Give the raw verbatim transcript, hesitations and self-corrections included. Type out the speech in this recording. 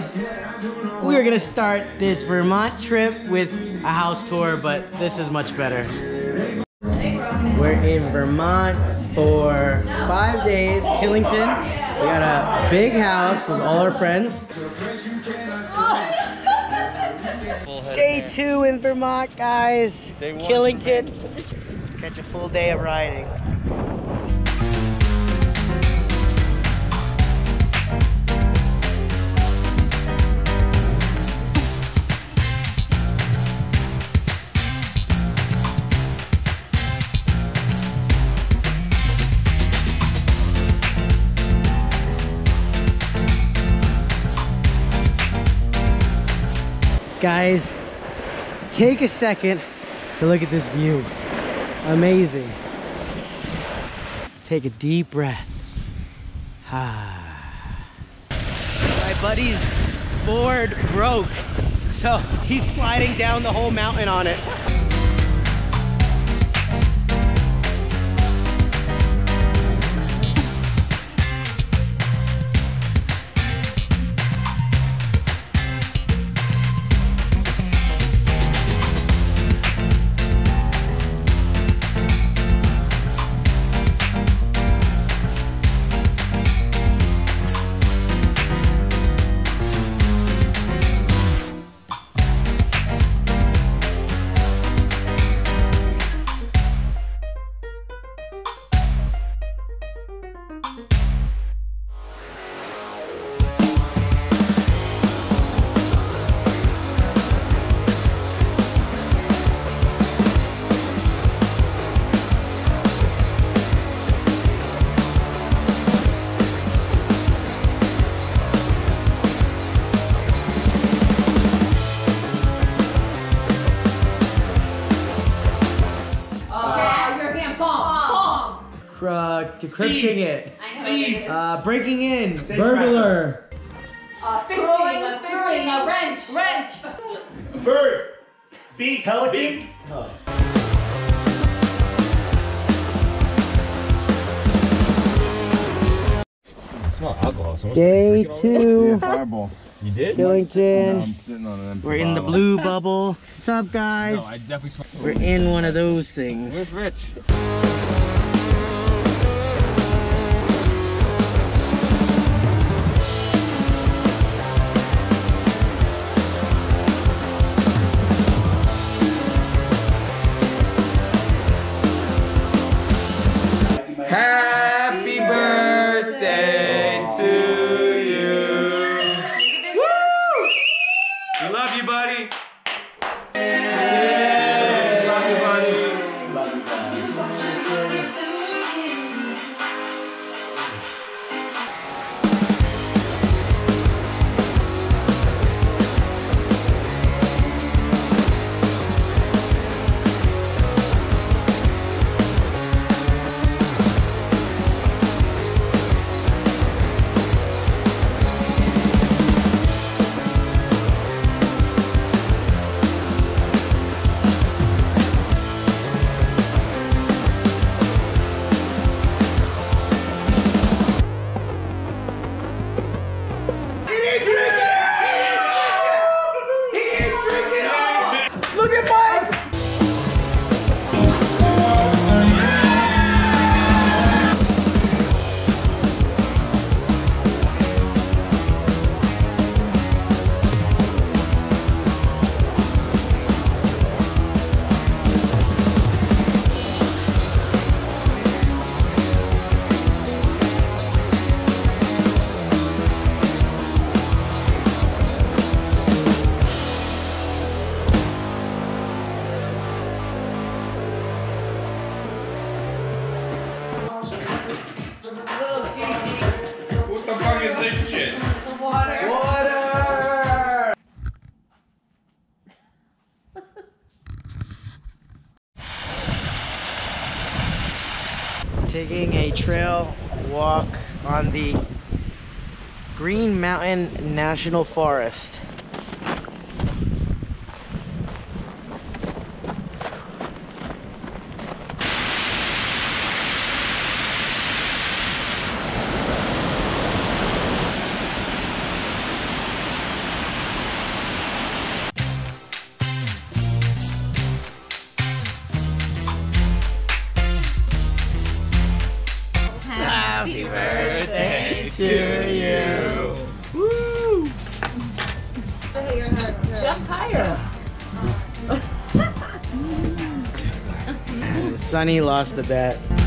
guys, we are gonna start this Vermont trip with a house tour, but this is much better. We're in Vermont for five days, Killington. We got a big house with all our friends. Day two in Vermont, guys. Killington. Catch a full day of riding. Guys, take a second to look at this view. Amazing. Take a deep breath. Ah. My buddy's board broke, so he's sliding down the whole mountain on it. Uh, decrypting it. Thief. Uh, breaking in. Burglar. Uh, fixing, uh, fixing, a wrench. Wrench. A bird. Beak. Pelican. Oh. I smell alcohol. So Day two. Fireball. You did? Killington. No, I'm sitting on an empty We're in the bottle. blue bubble. What's up, guys? No, I definitely smell. We're in one of those things. Where's Rich? Happy birthday to you. Woo! We love you, buddy. Yeah. Love you, buddy. Love you, buddy. Taking a trail walk on the Green Mountain National Forest. Sunny lost the bet.